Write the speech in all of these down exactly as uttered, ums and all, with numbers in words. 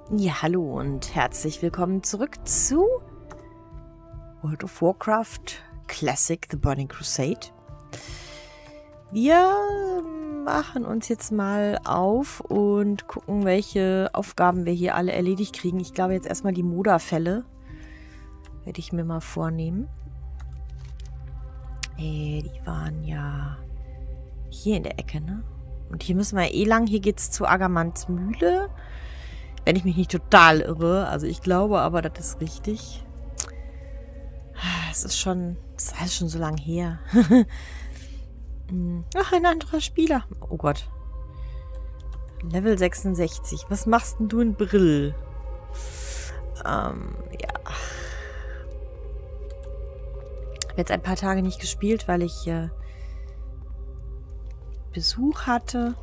Ja, hallo und herzlich willkommen zurück zu World of Warcraft Classic The Burning Crusade. Wir machen uns jetzt mal auf und gucken, welche Aufgaben wir hier alle erledigt kriegen. Ich glaube jetzt erstmal die Moda-Fälle werde ich mir mal vornehmen. Äh, die waren ja hier in der Ecke, ne? Und hier müssen wir eh lang. Hier geht es zu Agamants Mühle. Wenn ich mich nicht total irre. Also ich glaube aber, das ist richtig. Es ist schon, das ist alles schon so lang her. Ach, ein anderer Spieler. Oh Gott. Level sechsundsechzig. Was machst denn du in Brill? Ähm, ja. Ich habe jetzt ein paar Tage nicht gespielt, weil ich äh, Besuch hatte.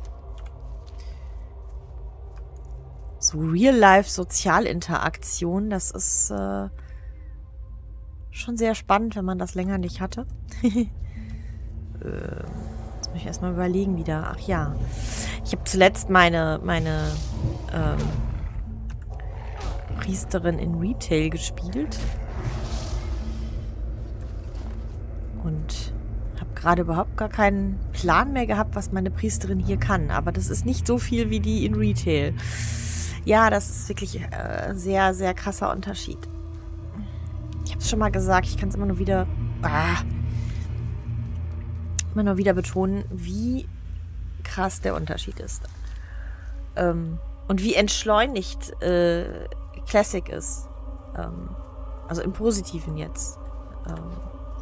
So Real-Life-Sozialinteraktion, das ist äh, schon sehr spannend, wenn man das länger nicht hatte. äh, jetzt muss ich erstmal überlegen wieder. Ach ja, ich habe zuletzt meine, meine ähm, Priesterin in Retail gespielt. Und habe gerade überhaupt gar keinen Plan mehr gehabt, was meine Priesterin hier kann. Aber das ist nicht so viel wie die in Retail. Ja, das ist wirklich äh, ein sehr, sehr krasser Unterschied. Ich habe es schon mal gesagt, ich kann es immer nur wieder ah, immer nur wieder betonen, wie krass der Unterschied ist. Ähm, und wie entschleunigt äh, Classic ist. Ähm, also im Positiven jetzt. Ähm,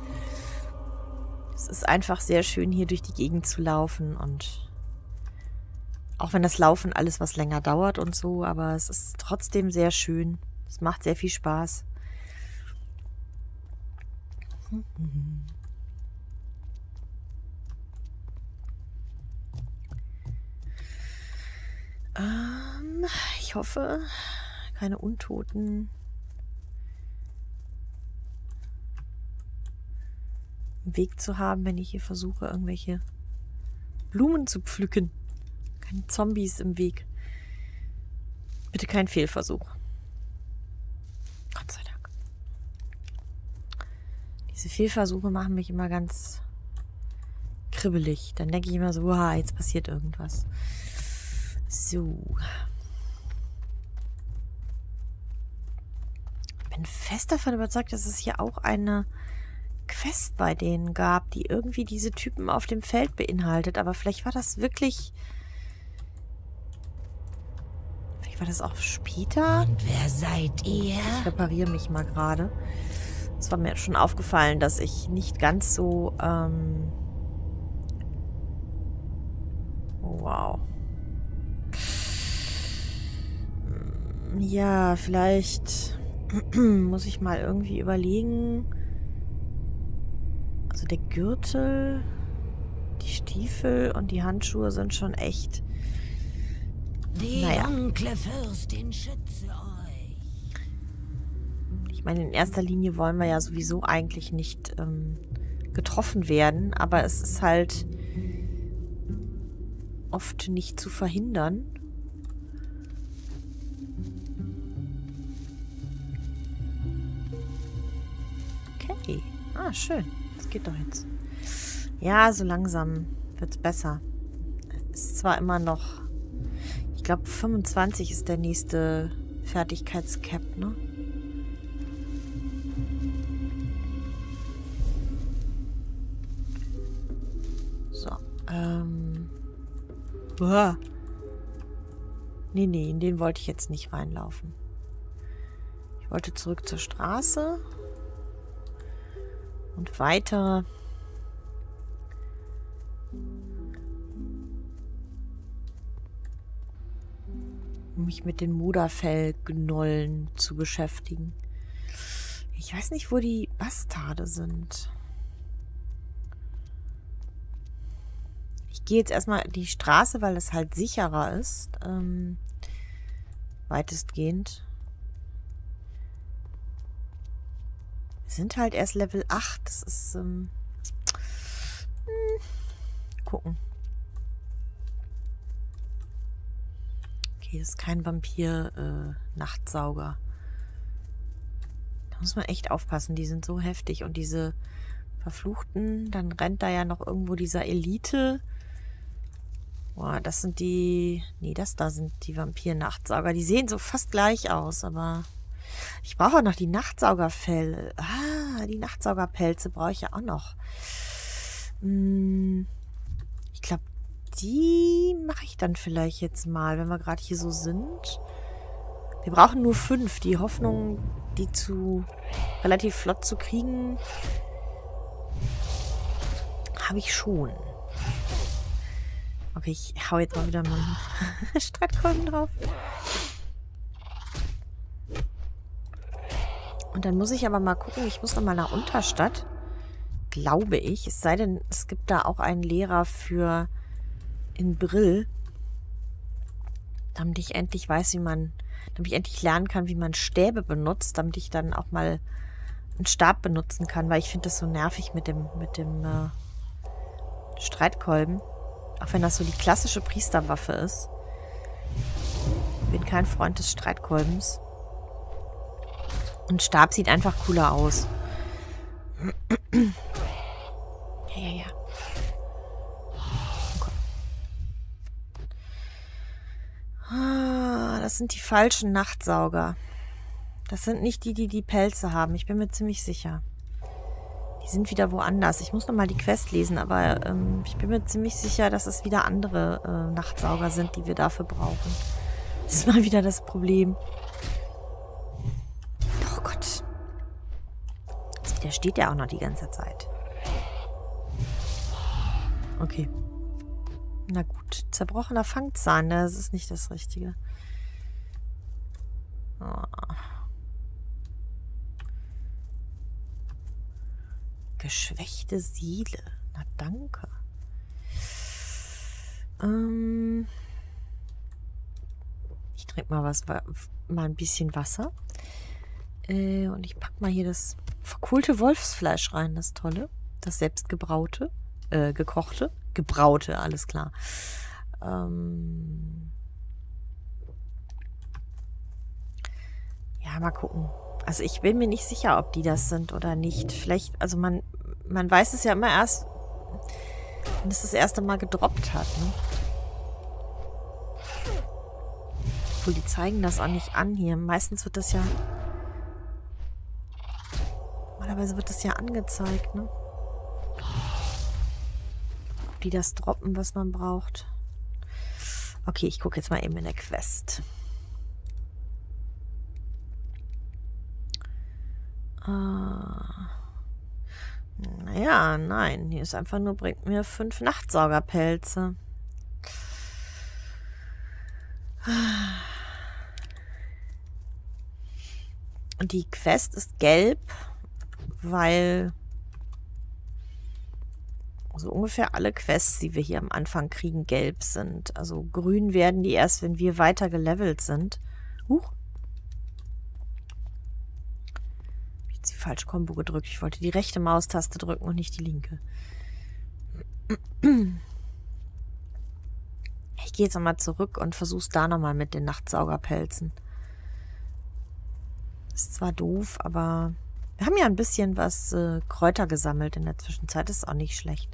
es ist einfach sehr schön, hier durch die Gegend zu laufen und auch wenn das Laufen alles was länger dauert und so, aber es ist trotzdem sehr schön. Es macht sehr viel Spaß. Ähm, ich hoffe, keine Untoten im Weg zu haben, wenn ich hier versuche, irgendwelche Blumen zu pflücken. Keine Zombies im Weg. Bitte kein Fehlversuch. Gott sei Dank. Diese Fehlversuche machen mich immer ganz kribbelig. Dann denke ich immer so, wow, jetzt passiert irgendwas. So. Ich bin fest davon überzeugt, dass es hier auch eine Quest bei denen gab, die irgendwie diese Typen auf dem Feld beinhaltet. Aber vielleicht war das wirklich... War das auch später? Und wer seid ihr? Ich repariere mich mal gerade. Es war mir schon aufgefallen, dass ich nicht ganz so... Ähm oh, wow. Ja, vielleicht muss ich mal irgendwie überlegen. Also der Gürtel, die Stiefel und die Handschuhe sind schon echt... Die naja. dunkle Fürstin schütze euch. Ich meine, in erster Linie wollen wir ja sowieso eigentlich nicht ähm, getroffen werden, aber es ist halt oft nicht zu verhindern. Okay. Ah, schön. Das geht doch jetzt. Ja, so langsam wird's besser. Ist zwar immer noch... Ich glaube, fünfundzwanzig ist der nächste Fertigkeitscap, ne? So, ähm... Uah. Nee, nee, in den wollte ich jetzt nicht reinlaufen. Ich wollte zurück zur Straße. Und weiter... mich mit den Modafell-Gnollen zu beschäftigen. Ich weiß nicht, wo die Bastarde sind. Ich gehe jetzt erstmal die Straße, weil es halt sicherer ist. Ähm, weitestgehend. Wir sind halt erst Level acht. Das ist... Ähm, hm, gucken. Okay, das ist kein Vampir-Nachtsauger. Da muss man echt aufpassen. Die sind so heftig. Und diese Verfluchten, dann rennt da ja noch irgendwo dieser Elite. Boah, das sind die... Nee, das da sind die Vampir-Nachtsauger. Die sehen so fast gleich aus, aber... Ich brauche auch noch die Nachtsaugerfelle. Ah, die Nachtsaugerpelze brauche ich ja auch noch. Hm, ich glaube, die mache ich dann vielleicht jetzt mal, wenn wir gerade hier so sind. Wir brauchen nur fünf. Die Hoffnung, die zu relativ flott zu kriegen, habe ich schon. Okay, ich hau jetzt mal wieder meinen Streitkolben drauf. Und dann muss ich aber mal gucken, ich muss noch mal nach Unterstadt. Glaube ich. Es sei denn, es gibt da auch einen Lehrer für in Brill. Damit ich endlich weiß, wie man, damit ich endlich lernen kann, wie man Stäbe benutzt, damit ich dann auch mal einen Stab benutzen kann, weil ich finde das so nervig mit dem, mit dem äh, Streitkolben. Auch wenn das so die klassische Priesterwaffe ist. Ich bin kein Freund des Streitkolbens. Und Stab sieht einfach cooler aus. Ja, ja, ja. Okay. Ah, das sind die falschen Nachtsauger. Das sind nicht die, die die Pelze haben. Ich bin mir ziemlich sicher. Die sind wieder woanders. Ich muss nochmal die Quest lesen, aber ähm, ich bin mir ziemlich sicher, dass es wieder andere äh, Nachtsauger sind, die wir dafür brauchen. Das ist mal wieder das Problem. Oh Gott. Der steht ja auch noch die ganze Zeit. Okay. Na gut. Zerbrochener Fangzahn, das ist nicht das Richtige. Oh. Geschwächte Seele. Na danke. Ähm ich trinke mal was, mal ein bisschen Wasser. Äh, und ich packe mal hier das verkohlte Wolfsfleisch rein, das Tolle. Das selbstgebraute, äh, gekochte, gebraute, alles klar. Ähm ja, mal gucken. Also ich bin mir nicht sicher, ob die das sind oder nicht. Vielleicht, also man, man weiß es ja immer erst, wenn es das erste Mal gedroppt hat, ne? Obwohl, die zeigen das auch nicht an hier. Meistens wird das ja... Normalerweise wird das ja angezeigt, ne? Ob die das droppen, was man braucht. Okay, ich gucke jetzt mal eben in der Quest. Ah. Naja, nein. Hier ist einfach nur, bringt mir fünf Nachtsaugerpelze. Und die Quest ist gelb, weil so ungefähr alle Quests, die wir hier am Anfang kriegen, gelb sind. Also grün werden die erst, wenn wir weiter gelevelt sind. Huch. Ich habe jetzt die falsche Kombo gedrückt. Ich wollte die rechte Maustaste drücken und nicht die linke. Ich gehe jetzt nochmal zurück und versuche es da nochmal mit den Nachtsaugerpelzen. Ist zwar doof, aber wir haben ja ein bisschen was äh, Kräuter gesammelt in der Zwischenzeit. Das ist auch nicht schlecht.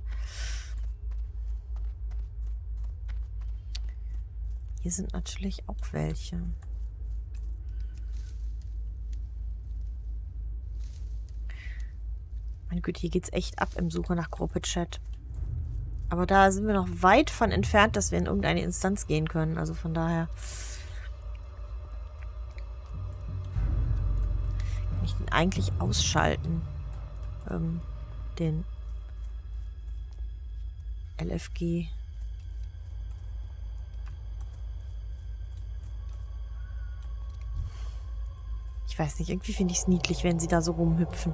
Hier sind natürlich auch welche. Meine Güte, hier geht's echt ab im Suche nach Gruppe-Chat. Aber da sind wir noch weit von entfernt, dass wir in irgendeine Instanz gehen können. Also von daher... Kann ich den eigentlich ausschalten? Ähm, den L F G. Ich weiß nicht, irgendwie finde ich es niedlich, wenn sie da so rumhüpfen.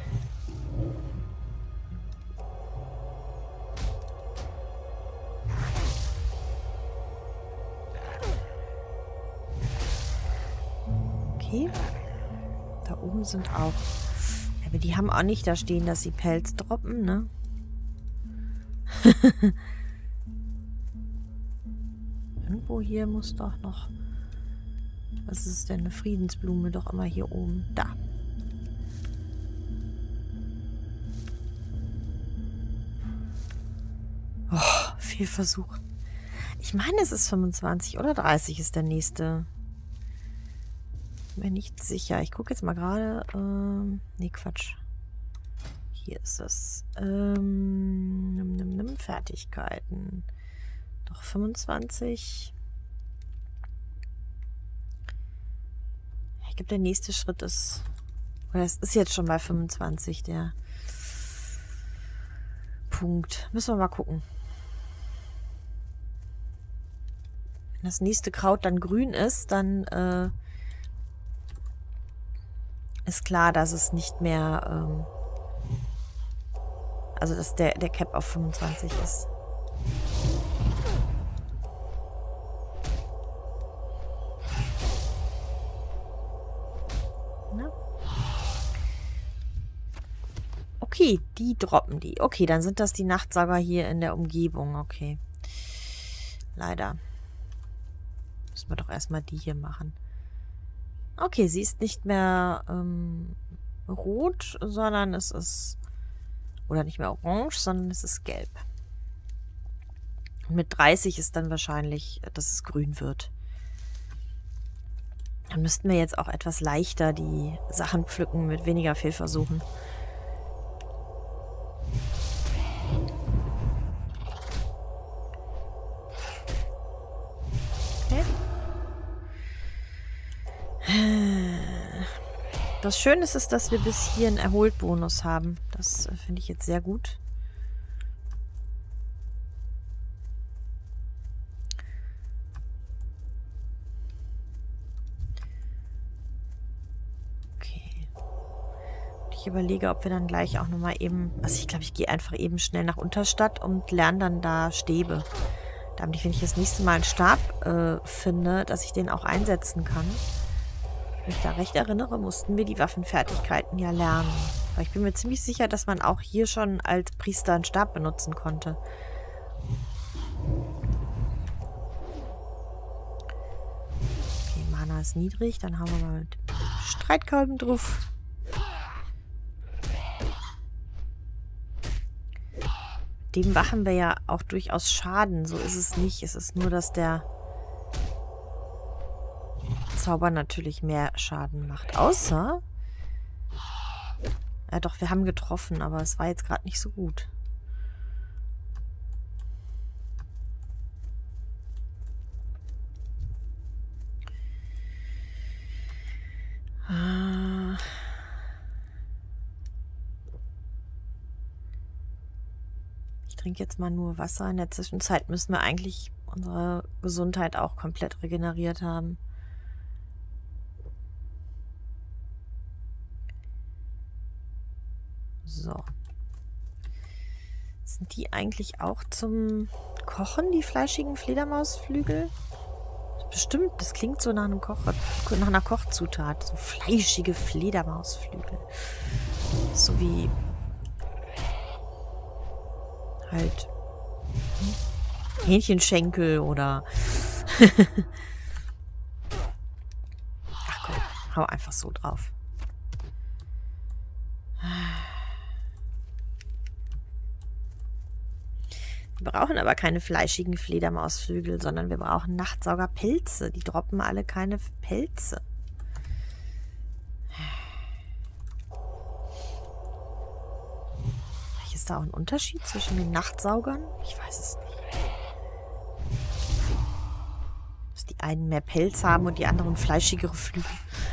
Okay. Da oben sind auch... Aber die haben auch nicht da stehen, dass sie Pelz droppen, ne? Irgendwo hier muss doch noch Was ist denn eine Friedensblume doch immer hier oben? Da. Oh, Fehlversuch. Ich meine, es ist fünfundzwanzig oder dreißig ist der nächste. Bin mir nicht sicher. Ich gucke jetzt mal gerade. Ähm, nee, Quatsch. Hier ist es. Ähm, nimm, nimm, nimm, Fertigkeiten. Doch fünfundzwanzig. Ich glaube, der nächste Schritt ist... Oder es ist jetzt schon bei fünfundzwanzig, der Punkt. Müssen wir mal gucken. Wenn das nächste Kraut dann grün ist, dann äh, ist klar, dass es nicht mehr... Ähm, also, dass der, der Cap auf fünfundzwanzig ist. Na? Okay, die droppen die. Okay, dann sind das die Nachtsauger hier in der Umgebung. Okay. Leider. Müssen wir doch erstmal die hier machen. Okay, sie ist nicht mehr ähm, rot, sondern es ist... Oder nicht mehr orange, sondern es ist gelb. Und mit dreißig ist dann wahrscheinlich, dass es grün wird. Dann müssten wir jetzt auch etwas leichter die Sachen pflücken mit weniger Fehlversuchen. Okay. Das Schöne ist, ist, dass wir bis hier einen Erholt-Bonus haben. Das äh, finde ich jetzt sehr gut. Okay. Und ich überlege, ob wir dann gleich auch nochmal eben... Also ich glaube, ich gehe einfach eben schnell nach Unterstadt und lerne dann da Stäbe. Damit ich, wenn ich das nächste Mal einen Stab äh, finde, dass ich den auch einsetzen kann. Wenn ich da recht erinnere, mussten wir die Waffenfertigkeiten ja lernen. Aber ich bin mir ziemlich sicher, dass man auch hier schon als Priester einen Stab benutzen konnte. Okay, Mana ist niedrig. Dann hauen wir mal mit Streitkolben drauf. Mit dem machen wir ja auch durchaus Schaden. So ist es nicht. Es ist nur, dass der Zauber natürlich mehr Schaden macht. Außer... Ja doch, wir haben getroffen, aber es war jetzt gerade nicht so gut. Ich trinke jetzt mal nur Wasser. In der Zwischenzeit müssen wir eigentlich unsere Gesundheit auch komplett regeneriert haben. So. Sind die eigentlich auch zum Kochen, die fleischigen Fledermausflügel? Bestimmt, das klingt so nach einem Koch, nach einer Kochzutat. So fleischige Fledermausflügel. So wie halt Hähnchenschenkel oder ach komm, hau einfach so drauf. Wir brauchen aber keine fleischigen Fledermausflügel, sondern wir brauchen Nachtsaugerpelze. Die droppen alle keine Pelze. Vielleicht ist da auch ein Unterschied zwischen den Nachtsaugern? Ich weiß es nicht. Dass die einen mehr Pelz haben und die anderen fleischigere Flügel.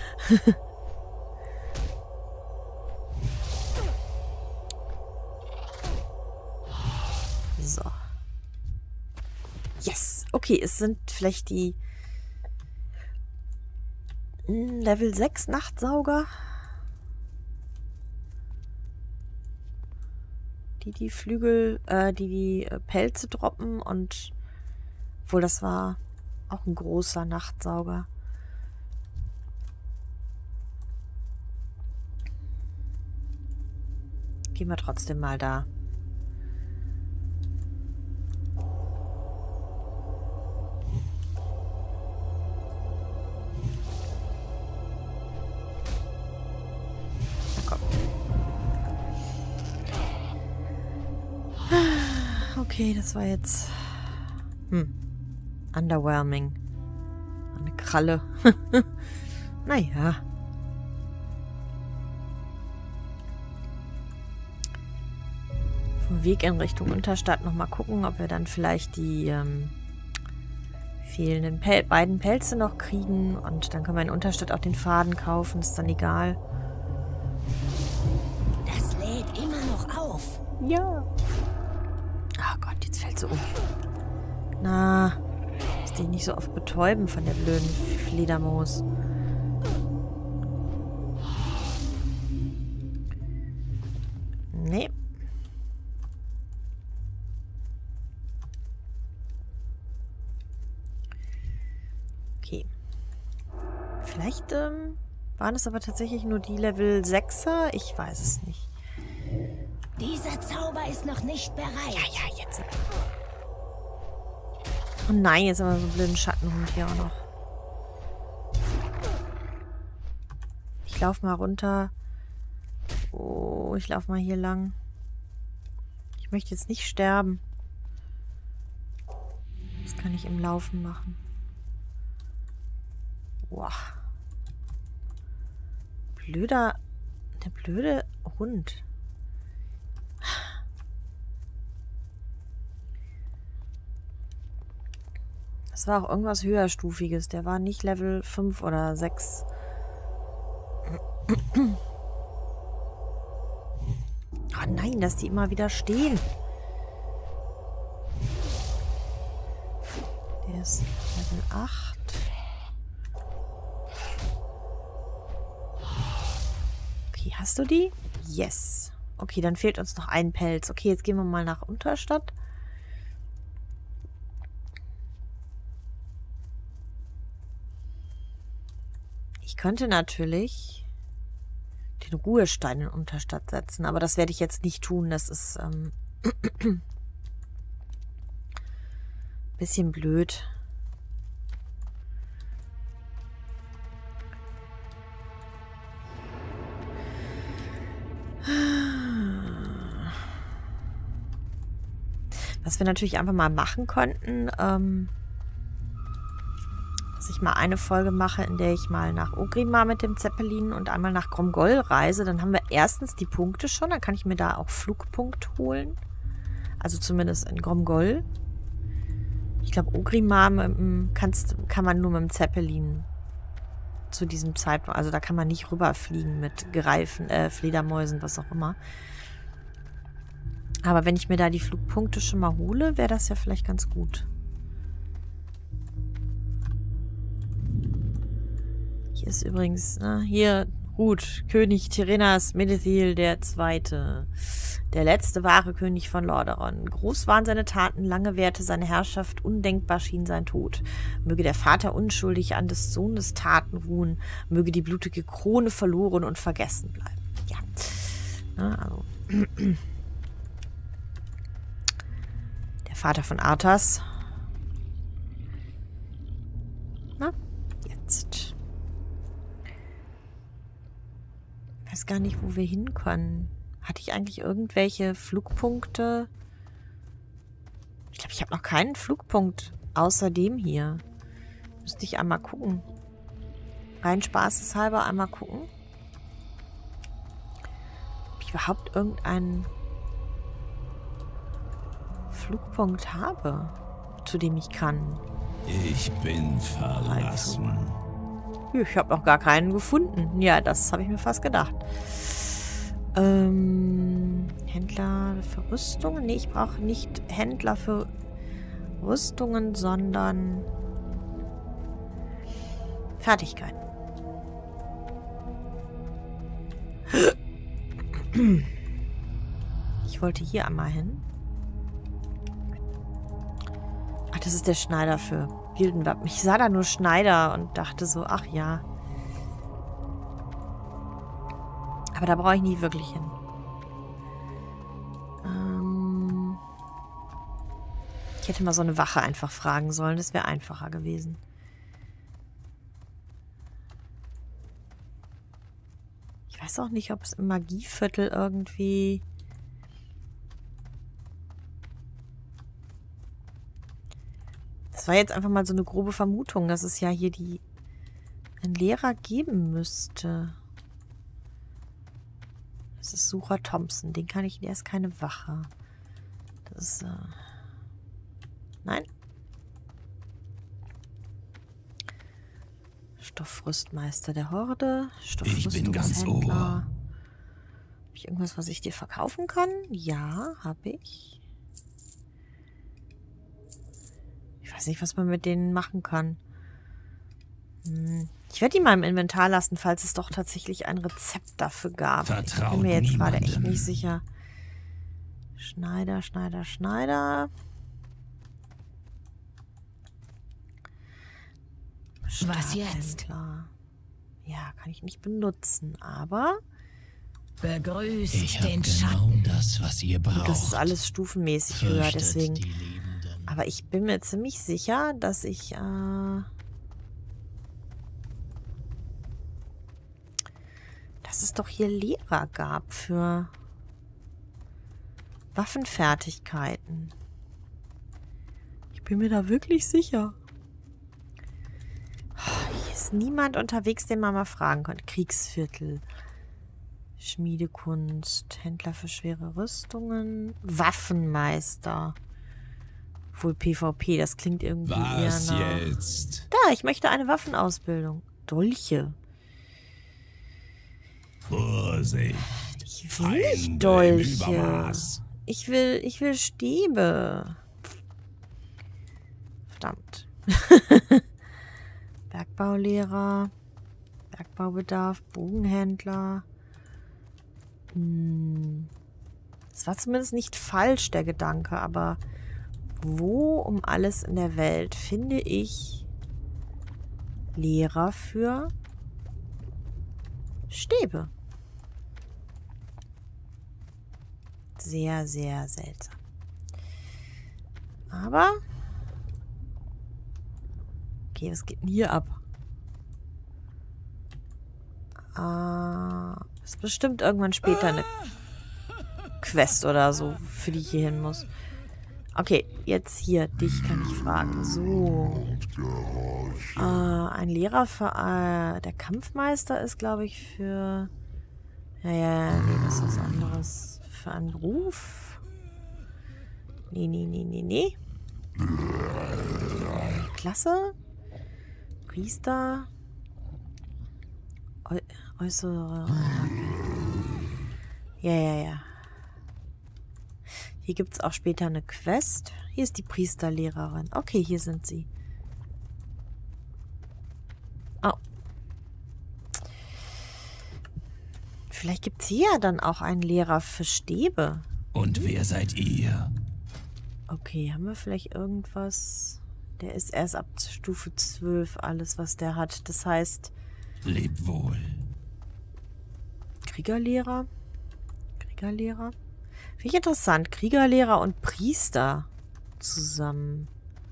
So. Yes. Okay, es sind vielleicht die Level sechs Nachtsauger. Die die Flügel, äh, die die Pelze droppen und obwohl das war auch ein großer Nachtsauger. Gehen wir trotzdem mal da. Okay, das war jetzt... Hm. Underwhelming. Eine Kralle. Naja. Vom Weg in Richtung Unterstadt nochmal gucken, ob wir dann vielleicht die ähm, fehlenden Pel beiden Pelze noch kriegen. Und dann können wir in Unterstadt auch den Faden kaufen. Ist dann egal. Das lädt immer noch auf. Ja. Oh Gott, jetzt fällt sie um. Na, muss dich nicht so oft betäuben von der blöden Fledermaus. Nee. Okay. Vielleicht ähm, waren es aber tatsächlich nur die Level sechser? Ich weiß es nicht. Dieser Zauber ist noch nicht bereit. Ja, ja, jetzt. Oh nein, jetzt haben wir so einen blöden Schattenhund hier auch noch. Ich laufe mal runter. Oh, ich laufe mal hier lang. Ich möchte jetzt nicht sterben. Das kann ich im Laufen machen. Boah. Blöder, der blöde Hund. Das war auch irgendwas höherstufiges. Der war nicht Level fünf oder sechs. Oh nein, dass die immer wieder stehen. Der ist Level acht. Okay, hast du die? Yes. Okay, dann fehlt uns noch ein Pelz. Okay, jetzt gehen wir mal nach Unterstadt. Ich könnte natürlich den Ruhestein in Unterstadt setzen, aber das werde ich jetzt nicht tun. Das ist ähm, ein bisschen blöd. Was wir natürlich einfach mal machen könnten, ähm, dass ich mal eine Folge mache, in der ich mal nach Orgrimmar mit dem Zeppelin und einmal nach Gromgol reise. Dann haben wir erstens die Punkte schon. Dann kann ich mir da auch Flugpunkt holen. Also zumindest in Gromgol. Ich glaube, Orgrimmar kannst, kann man nur mit dem Zeppelin zu diesem Zeitpunkt. Also da kann man nicht rüberfliegen mit Greifen, äh, Fledermäusen, was auch immer. Aber wenn ich mir da die Flugpunkte schon mal hole, wäre das ja vielleicht ganz gut. Hier ist übrigens, ne, hier ruht König Tirenas Menethil der Zweite. Der letzte wahre König von Lordaeron. Groß waren seine Taten, lange währte seine Herrschaft, undenkbar schien sein Tod. Möge der Vater unschuldig an des Sohnes Taten ruhen, möge die blutige Krone verloren und vergessen bleiben. Ja, ne, also... Der Vater von Arthas. Na, jetzt... Ich weiß gar nicht, wo wir hin können. Hatte ich eigentlich irgendwelche Flugpunkte? Ich glaube, ich habe noch keinen Flugpunkt außer dem hier. Müsste ich einmal gucken. Rein spaßeshalber einmal gucken. Ob ich überhaupt irgendeinen Flugpunkt habe, zu dem ich kann. Ich bin verlassen. Ich habe noch gar keinen gefunden. Ja, das habe ich mir fast gedacht. Ähm, Händler für Rüstungen? Nee, ich brauche nicht Händler für Rüstungen, sondern Fertigkeiten. Ich wollte hier einmal hin. Ach, das ist der Schneider für Gildenwappen. Ich sah da nur Schneider und dachte so, ach ja. Aber da brauche ich nie wirklich hin. Ähm ich hätte mal so eine Wache einfach fragen sollen. Das wäre einfacher gewesen. Ich weiß auch nicht, ob es im Magieviertel irgendwie Das war jetzt einfach mal so eine grobe Vermutung, dass es ja hier die einen Lehrer geben müsste. Das ist Sucher Thompson. Den kann ich... Der ist keine Wache. Das ist... Äh Nein. Stoffrüstmeister der Horde. Ich bin ganz ohr. Habe ich irgendwas, was ich dir verkaufen kann? Ja, habe ich. Ich weiß nicht, was man mit denen machen kann. Hm. Ich werde die mal im Inventar lassen, falls es doch tatsächlich ein Rezept dafür gab. Vertraut ich bin mir jetzt niemandem. gerade echt nicht sicher. Schneider, Schneider, Schneider. Was jetzt? Starthändler. Ja, kann ich nicht benutzen, aber... Begrüßt Ich habe den genau Schatten. das, was ihr braucht. Das ist alles stufenmäßig höher, Fürchtet deswegen... die Liebenden. Aber ich bin mir ziemlich sicher, dass ich... Äh, dass es doch hier Lehrer gab für Waffenfertigkeiten. Ich bin mir da wirklich sicher. Hier ist niemand unterwegs, den man mal fragen könnte. Kriegsviertel. Schmiedekunst. Händler für schwere Rüstungen. Waffenmeister. Wohl PvP, das klingt irgendwie Was eher nach... jetzt? Da, ich möchte eine Waffenausbildung. Dolche. Vorsicht. Ich will nicht Feinde im Dolche. Übermaß. Ich will, ich will Stäbe. Verdammt. Bergbaulehrer. Bergbaubedarf. Bogenhändler. Hm. Das war zumindest nicht falsch, der Gedanke, aber wo um alles in der Welt finde ich Lehrer für Stäbe? Sehr, sehr seltsam. Aber okay, was geht denn hier ab? Ah, ist bestimmt irgendwann später eine Quest oder so, für die ich hier hin muss. Okay, jetzt hier, dich kann ich fragen. So. Äh, ein Lehrer für... Äh, der Kampfmeister ist, glaube ich, für... Ja, ja, ja, nee, das ist was anderes. Für einen Beruf? Nee, nee, nee, nee, nee. Klasse? Priester? Äu äußere... Ja, ja, ja. Hier gibt es auch später eine Quest. Hier ist die Priesterlehrerin. Okay, hier sind sie. Oh. Vielleicht gibt es hier dann auch einen Lehrer für Stäbe. Und wer seid ihr? Okay, haben wir vielleicht irgendwas? Der ist erst ab Stufe zwölf alles, was der hat. Das heißt... Leb wohl. Kriegerlehrer? Kriegerlehrer? Finde ich interessant. Kriegerlehrer und Priester zusammen.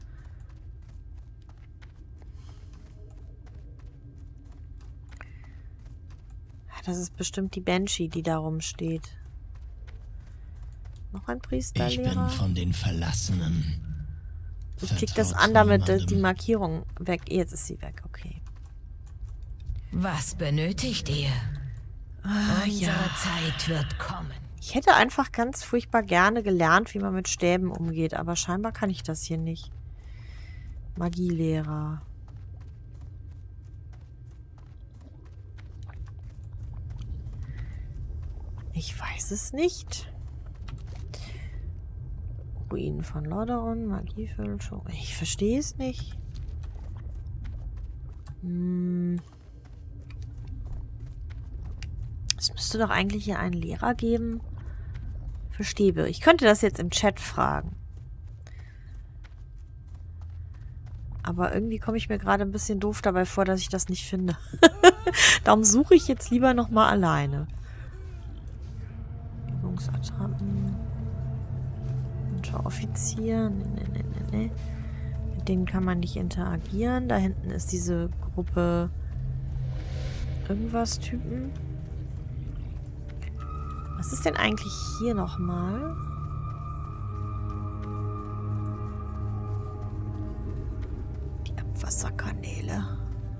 Das ist bestimmt die Banshee, die da rumsteht. Noch ein Priesterlehrer? Ich bin von den Verlassenen. Ich klick das Vertraut an, damit äh, niemandem. die Markierung weg... Jetzt ist sie weg, okay. Was benötigt ihr? Ah, Unsere ja. Zeit wird kommen. Ich hätte einfach ganz furchtbar gerne gelernt, wie man mit Stäben umgeht, aber scheinbar kann ich das hier nicht. Magielehrer. Ich weiß es nicht. Ruinen von Lordaeron, Magiefälschung. Ich verstehe es nicht. Hm. Es müsste doch eigentlich hier einen Lehrer geben für Stäbe. Ich könnte das jetzt im Chat fragen. Aber irgendwie komme ich mir gerade ein bisschen doof dabei vor, dass ich das nicht finde. Darum suche ich jetzt lieber nochmal alleine. Übungsattrappen. Unteroffizier. Nee, nee, nee, nee, nee. Mit denen kann man nicht interagieren. Da hinten ist diese Gruppe irgendwas Typen. Was ist denn eigentlich hier nochmal? Abwasserkanäle.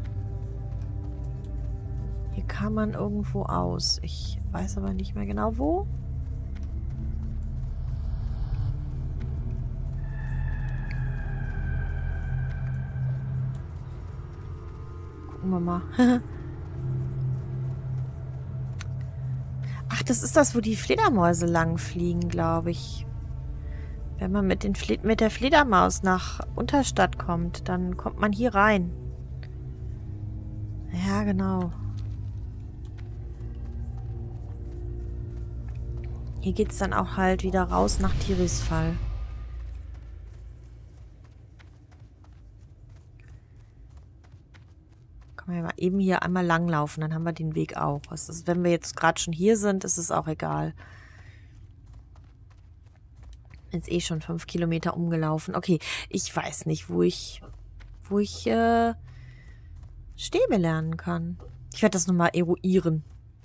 Hier kann man irgendwo aus. Ich weiß aber nicht mehr genau wo. Gucken wir mal. Ach, das ist das, wo die Fledermäuse lang fliegen, glaube ich. Wenn man mit, den Fle mit der Fledermaus nach Unterstadt kommt, dann kommt man hier rein. Ja, genau. Hier geht es dann auch halt wieder raus nach Tirisfal. Kann man ja mal eben hier einmal langlaufen, dann haben wir den Weg auch. Das ist, wenn wir jetzt gerade schon hier sind, ist es auch egal. Jetzt eh schon fünf Kilometer umgelaufen. Okay, ich weiß nicht, wo ich, wo ich äh, Stäbe lernen kann. Ich werde das nochmal eruieren.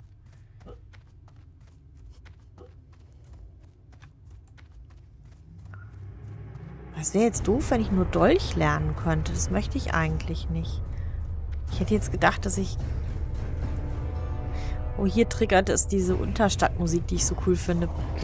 Es wäre jetzt doof, wenn ich nur Dolch lernen könnte. Das möchte ich eigentlich nicht. Ich hätte jetzt gedacht, dass ich... Oh, hier triggert es diese Unterstadtmusik, die ich so cool finde.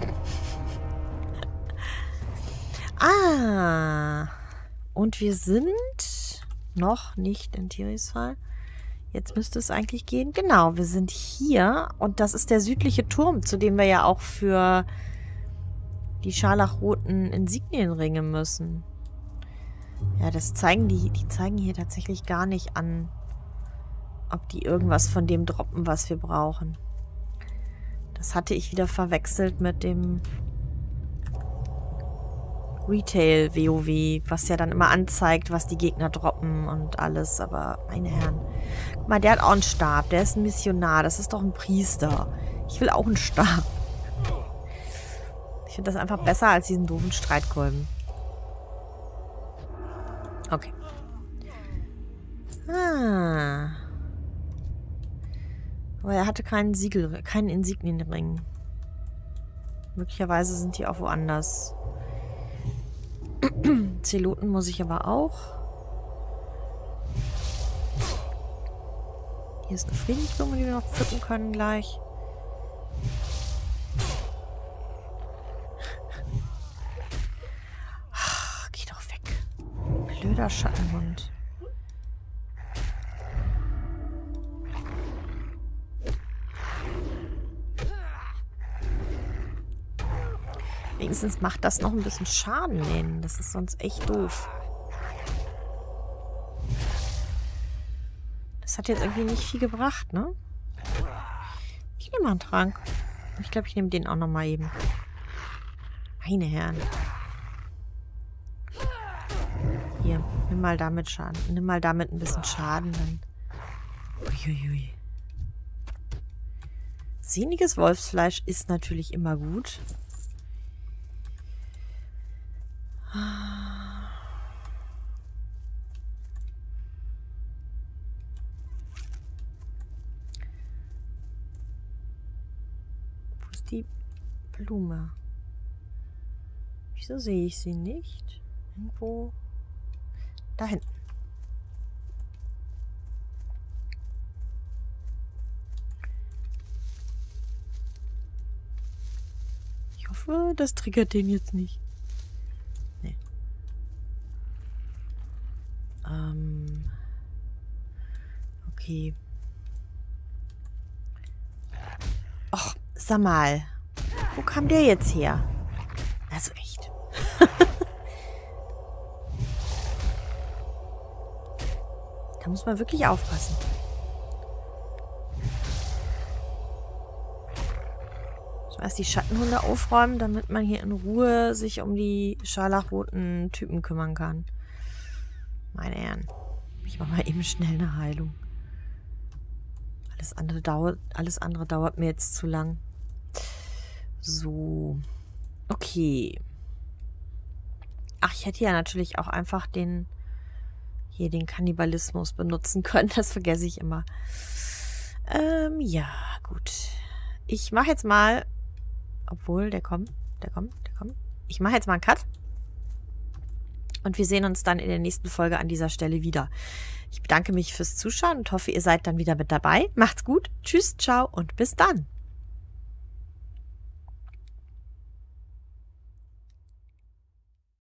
Ah. Und wir sind noch nicht in Tirisfal. Jetzt müsste es eigentlich gehen. Genau, wir sind hier. Und das ist der südliche Turm, zu dem wir ja auch für die scharlachroten Insignienringe müssen. Ja, das zeigen die, die zeigen hier tatsächlich gar nicht an, ob die irgendwas von dem droppen, was wir brauchen. Das hatte ich wieder verwechselt mit dem Retail-W O W, was ja dann immer anzeigt, was die Gegner droppen und alles. Aber, meine Herren. Guck mal, der hat auch einen Stab. Der ist ein Missionar. Das ist doch ein Priester. Ich will auch einen Stab. Ich finde das einfach besser als diesen doofen Streitkolben. Okay. Ah. Aber er hatte keinen Siegel, keinen Insignienring. Möglicherweise sind die auch woanders. Zeloten muss ich aber auch. Hier ist eine Friedensblume, die wir noch pflücken können gleich. Ach, geh doch weg. Blöder Schattenhund. Wenigstens macht das noch ein bisschen Schaden denen. Das ist sonst echt doof. Das hat jetzt irgendwie nicht viel gebracht, ne? Ich nehme mal einen Trank. Ich glaube, ich nehme den auch noch mal eben. Meine Herren. Hier, nimm mal damit Schaden. Nimm mal damit ein bisschen Schaden. Dann. Uiuiui. Sehniges Wolfsfleisch ist natürlich immer gut. Wo ist die Blume? Wieso sehe ich sie nicht? Irgendwo da hinten. Ich hoffe, das triggert den jetzt nicht. Nee. Ähm. Okay. Och, sag mal. Wo kam der jetzt her? Also echt. Da muss man wirklich aufpassen. So, erst die Schattenhunde aufräumen, damit man hier in Ruhe sich um die scharlachroten Typen kümmern kann. Meine Herren. Ich mache mal eben schnell eine Heilung. Alles andere dauert, alles andere dauert mir jetzt zu lang. So. Okay. Ach, ich hätte ja natürlich auch einfach den hier den Kannibalismus benutzen können. Das vergesse ich immer. Ähm, ja, gut. Ich mache jetzt mal, obwohl, der kommt, der kommt, der kommt. Ich mache jetzt mal einen Cut. Und wir sehen uns dann in der nächsten Folge an dieser Stelle wieder. Ich bedanke mich fürs Zuschauen und hoffe, ihr seid dann wieder mit dabei. Macht's gut. Tschüss, ciao und bis dann.